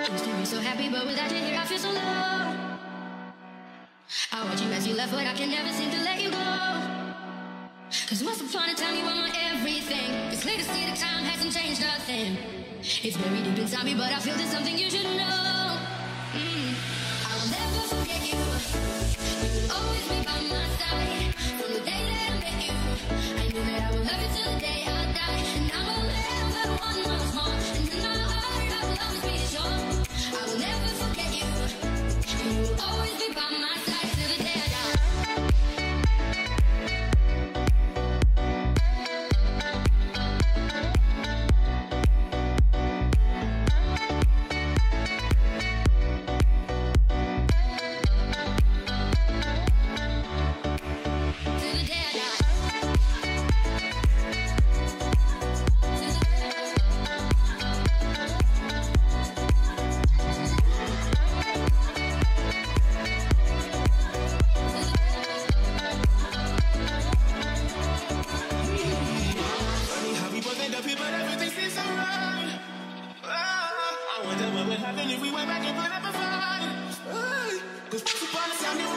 Used to be so happy, but without you here, I feel so low. I watch you as you left, but I can never seem to let you go. Cause once upon a time you were my everything. It's clear to see the time hasn't changed nothing. It's very deep inside me, but I feel there's something you should know. I will never forget you. You will always be by my side. From the day that I met you, I knew that I would love you till the day I die. And I will never want much more. And in my heart I will always be sure. I will never forget you. You will always be by my side till the day I die. If we went back and put up a fight, cause once upon a time